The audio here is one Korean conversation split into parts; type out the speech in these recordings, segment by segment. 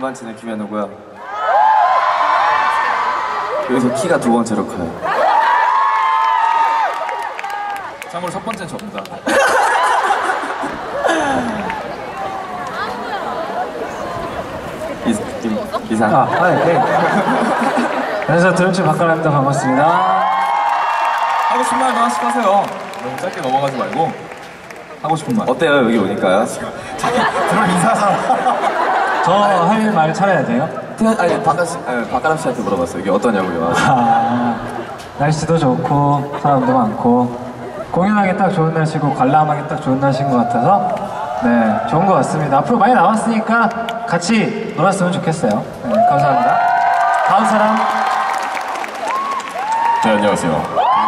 번째는 김현우고요. 여기서 키가 두 번째로 커요. 참고로 첫 번째는 접니다. 이상. 네. 그래서 드럼치 박가람입니다. 반갑습니다. 하고 싶은 말도 하나씩 하세요. 너무 짧게 넘어가지 말고 하고 싶은 말. 어때요? 여기 오니까요? 드럼 인사하자. 저 할 말 차려야 돼요? 아니 박가람 씨한테 물어봤어요. 여기 어떠냐고요? 날씨도 좋고 사람도 많고 공연하기 딱 좋은 날씨고 관람하기 딱 좋은 날씨인 것 같아서 네 좋은 것 같습니다. 앞으로 많이 나왔으니까 같이 놀았으면 좋겠어요. 네, 감사합니다. 다음 사람. 네, 안녕하세요.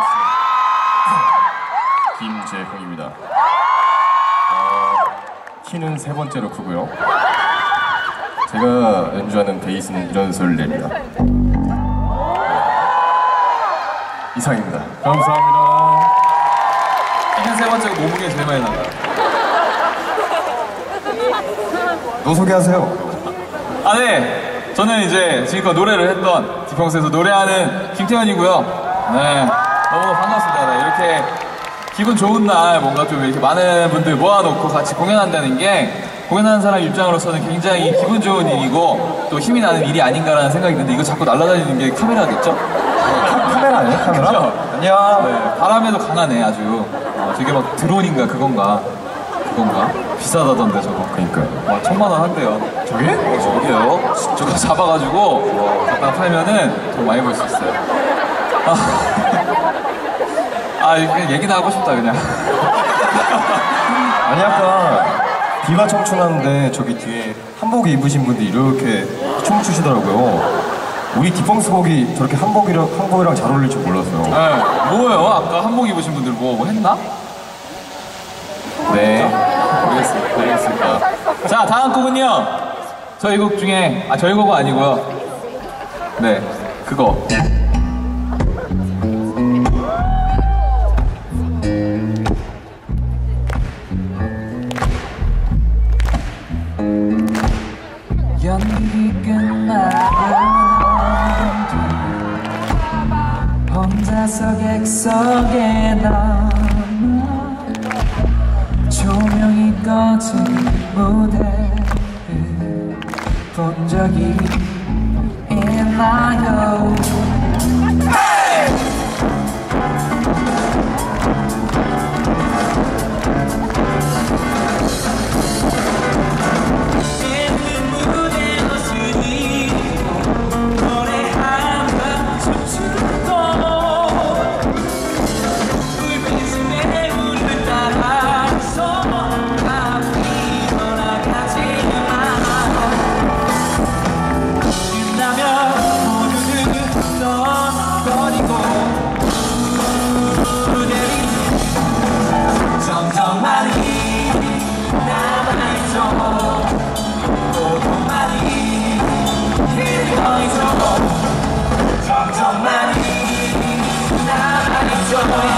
김재형입니다. 키는 세 번째로 크고요. 제가 연주하는 베이스는 이런 소리를 냅니다. 이상입니다. 감사합니다. 키는 세 번째고 몸무게 제일 많이 나가요. 너 소개하세요. 아, 네. 저는 이제 지금껏 노래를 했던 디펑스에서 노래하는 김태현이고요. 네. 너무 반갑습니다. 네. 이렇게 기분 좋은 날 뭔가 좀 이렇게 많은 분들 모아놓고 같이 공연한다는 게 공연하는 사람 입장으로서는 굉장히 기분 좋은 일이고 또 힘이 나는 일이 아닌가라는 생각이 드는데 이거 자꾸 날아다니는 게 카메라겠죠? 카메라 아니에요? 카메라? 그렇죠? 안녕. 네. 바람에도 강하네 아주. 저게 막 드론인가 그건가? 비싸다던데 저거. 그러니까요. 와 1000만 원 한대요. 저게? 저게요? 저거 잡아가지고 갖다 팔면은 돈 많이 벌 수 있어요. 그냥 얘기나 하고 싶다 그냥. 아니 아까 비가 청춘하는데 저기 뒤에 한복 입으신 분들 이렇게 춤추시더라고요. 우리 디펑스 곡이 저렇게 한복이랑 잘 어울릴 줄 몰랐어요. 네, 뭐예요? 아까 한복 입으신 분들 뭐 했나? 네. 모르겠습니다. 자, 다음 곡은요. 저희 곡 중에 저희 곡은 아니고요. 네, 그거. 연기 끝나고 혼자서 객석에 남아 조명이 꺼진 무대를 본 적이 있나요? 점점 많이 남아있죠.